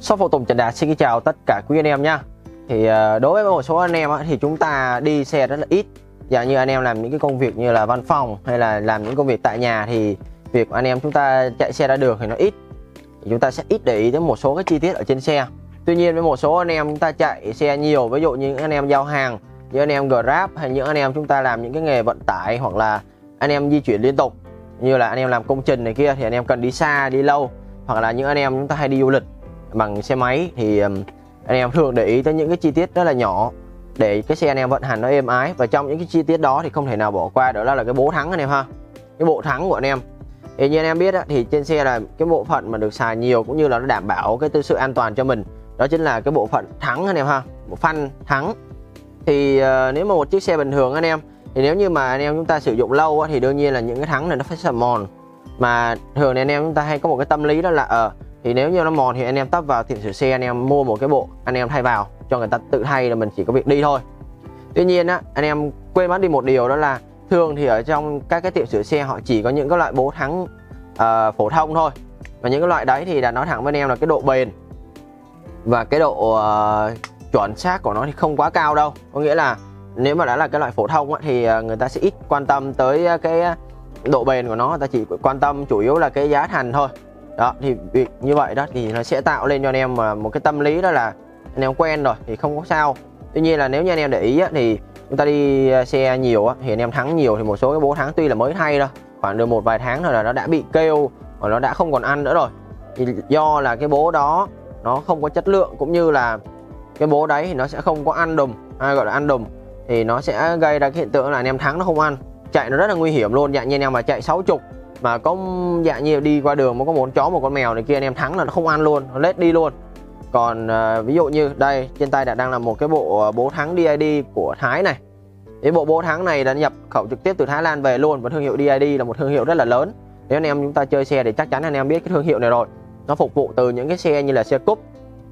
Shop phụ tùng Trần Đạt xin chào tất cả quý anh em nhá. Thì đối với một số anh em thì chúng ta đi xe rất là ít. Dạng như anh em làm những cái công việc như là văn phòng hay là làm những công việc tại nhà thì việc anh em chúng ta chạy xe ra đường thì nó ít. Thì chúng ta sẽ ít để ý đến một số cái chi tiết ở trên xe. Tuy nhiên với một số anh em chúng ta chạy xe nhiều, ví dụ như những anh em giao hàng, những anh em Grab hay những anh em chúng ta làm những cái nghề vận tải hoặc là anh em di chuyển liên tục, như là anh em làm công trình này kia thì anh em cần đi xa, đi lâu, hoặc là những anh em chúng ta hay đi du lịch bằng xe máy thì anh em thường để ý tới những cái chi tiết rất là nhỏ để cái xe anh em vận hành nó êm ái. Và trong những cái chi tiết đó thì không thể nào bỏ qua đó là cái bố thắng anh em ha, cái bộ thắng của anh em. Thì như anh em biết thì trên xe là cái bộ phận mà được xài nhiều cũng như là nó đảm bảo cái sự an toàn cho mình, đó chính là cái bộ phận thắng anh em ha, bộ phanh thắng. Thì nếu mà một chiếc xe bình thường anh em, thì nếu như mà anh em chúng ta sử dụng lâu thì đương nhiên là những cái thắng này nó phải sầm mòn. Mà thường thì anh em chúng ta hay có một cái tâm lý đó là thì nếu như nó mòn thì anh em tấp vào tiệm sửa xe, anh em mua một cái bộ anh em thay vào, cho người ta tự thay, là mình chỉ có việc đi thôi. Tuy nhiên anh em quên mất đi một điều, đó là thường thì ở trong các cái tiệm sửa xe họ chỉ có những cái loại bố thắng phổ thông thôi. Và những cái loại đấy thì đã nói thẳng với anh em là cái độ bền và cái độ chuẩn xác của nó thì không quá cao đâu. Có nghĩa là nếu mà đã là cái loại phổ thông thì người ta sẽ ít quan tâm tới cái độ bền của nó, người ta chỉ quan tâm chủ yếu là cái giá thành thôi. Đó, thì việc như vậy đó thì nó sẽ tạo lên cho anh em một cái tâm lý đó là anh em quen rồi thì không có sao. Tuy nhiên là nếu như anh em để ý thì chúng ta đi xe nhiều thì anh em thắng nhiều thì một số cái bố thắng tuy là mới thay thôi, khoảng được một vài tháng thôi là nó đã bị kêu và nó đã không còn ăn nữa rồi. Thì do là cái bố đó nó không có chất lượng, cũng như là cái bố đấy thì nó sẽ không có ăn đùm, hay gọi là ăn đùm, thì nó sẽ gây ra cái hiện tượng là anh em thắng nó không ăn, chạy nó rất là nguy hiểm luôn. Dạng như anh em mà chạy 60 mà có dạng như đi qua đường mà có một con chó một con mèo này kia, anh em thắng là nó không ăn luôn, nó lết đi luôn. Còn ví dụ như đây trên tay đã đang là một cái bộ bố thắng DID của Thái này. Cái bộ bố thắng này đã nhập khẩu trực tiếp từ Thái Lan về luôn, và thương hiệu DID là một thương hiệu rất là lớn. Nếu anh em chúng ta chơi xe thì chắc chắn anh em biết cái thương hiệu này rồi. Nó phục vụ từ những cái xe như là xe cúp,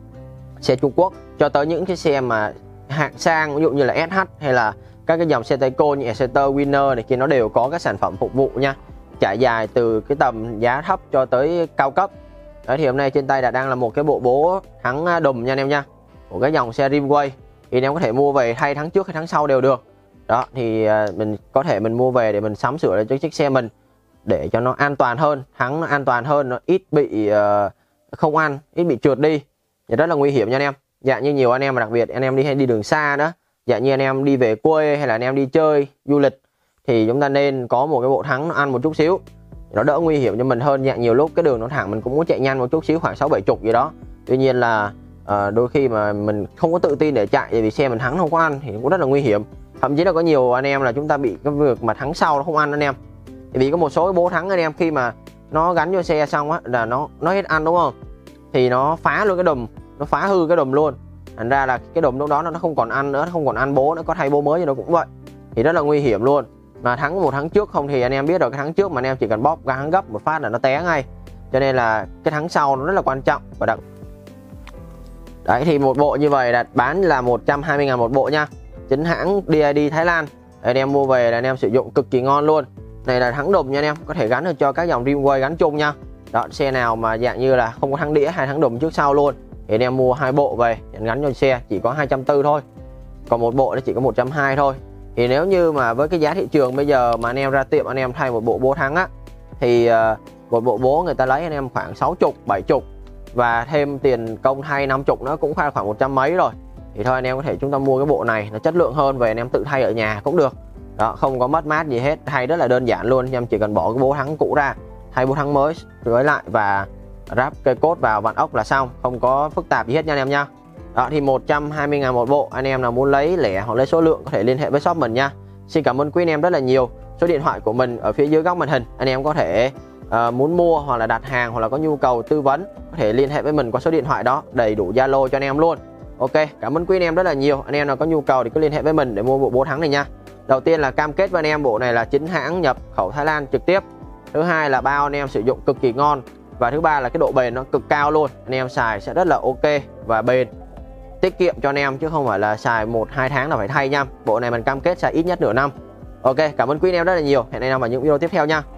xe Trung Quốc, cho tới những cái xe mà hạng sang, ví dụ như là SH hay là các cái dòng xe tay cô như Exciter, Winner này kia, nó đều có các sản phẩm phục vụ nha, trải dài từ cái tầm giá thấp cho tới cao cấp. Đấy, thì hôm nay trên tay đã đang là một cái bộ bố thắng đùm nha anh em nha, của cái dòng xe Rimway. Thì anh em có thể mua về thay thắng trước hay thắng sau đều được. Đó, thì mình có thể mình mua về để mình sắm sửa cho chiếc xe mình để cho nó an toàn hơn, thắng nó an toàn hơn, nó ít bị không ăn, ít bị trượt đi. Thì rất là nguy hiểm nha anh em. Dạng như nhiều anh em mà đặc biệt anh em đi hay đi đường xa đó, dạng như anh em đi về quê hay là anh em đi chơi du lịch thì chúng ta nên có một cái bộ thắng nó ăn một chút xíu, nó đỡ nguy hiểm cho mình hơn. Dạng nhiều lúc cái đường nó thẳng mình cũng muốn chạy nhanh một chút xíu, khoảng 60-70 gì đó. Tuy nhiên là đôi khi mà mình không có tự tin để chạy vì xe mình thắng không có ăn thì cũng rất là nguy hiểm. Thậm chí là có nhiều anh em là chúng ta bị cái việc mà thắng sau nó không ăn anh em. Thì vì có một số cái bố thắng anh em khi mà nó gắn vô xe xong là nó hết ăn đúng không, thì nó phá luôn cái đùm, nó phá hư cái đùm luôn. Thành ra là cái đùm lúc đó nó không còn ăn nữa, nó không còn ăn bố, nó có thay bố mới thì nó cũng vậy, thì rất là nguy hiểm luôn. Mà thắng một thắng trước không thì anh em biết rồi, cái thắng trước mà anh em chỉ cần bóp gắng gấp một phát là nó té ngay. Cho nên là cái thắng sau nó rất là quan trọng và đặc. Đấy, thì một bộ như vậy là bán là 120.000 một bộ nha, chính hãng DID Thái Lan. Đấy, anh em mua về là anh em sử dụng cực kỳ ngon luôn. Này là thắng đùm nha anh em, có thể gắn được cho các dòng Rimway gắn chung nha. Đó, xe nào mà dạng như là không có thắng đĩa hay thắng đùm trước sau luôn thì anh em mua 2 bộ về gắn cho xe chỉ có 240 thôi, còn một bộ nó chỉ có 120 thôi. Thì nếu như mà với cái giá thị trường bây giờ mà anh em ra tiệm anh em thay một bộ bố thắng thì một bộ bố người ta lấy anh em khoảng 60-70 và thêm tiền công thay 50 nó cũng khoảng 100 mấy rồi. Thì thôi anh em có thể chúng ta mua cái bộ này, nó chất lượng hơn, về anh em tự thay ở nhà cũng được. Đó, không có mất mát gì hết, thay rất là đơn giản luôn. Anh em chỉ cần bỏ cái bố thắng cũ ra, thay bố thắng mới với lại và ráp cây cốt vào vặn ốc là xong, không có phức tạp gì hết nha anh em nha. Đó, thì 120.000 một bộ. Anh em nào muốn lấy lẻ hoặc lấy số lượng có thể liên hệ với shop mình nha. Xin cảm ơn quý anh em rất là nhiều. Số điện thoại của mình ở phía dưới góc màn hình, anh em có thể muốn mua hoặc là đặt hàng hoặc là có nhu cầu tư vấn có thể liên hệ với mình qua số điện thoại đó, đầy đủ Zalo cho anh em luôn. Ok, cảm ơn quý anh em rất là nhiều. Anh em nào có nhu cầu thì cứ liên hệ với mình để mua bộ bố thắng này nha. Đầu tiên là cam kết với anh em bộ này là chính hãng nhập khẩu Thái Lan trực tiếp. Thứ hai là bao anh em sử dụng cực kỳ ngon. Và thứ ba là cái độ bền nó cực cao luôn. Anh em xài sẽ rất là ok và bền, tiết kiệm cho anh em chứ không phải là xài 1-2 tháng là phải thay nha. Bộ này mình cam kết xài ít nhất nửa năm. Ok, cảm ơn quý anh em rất là nhiều. Hẹn anh em vào những video tiếp theo nha.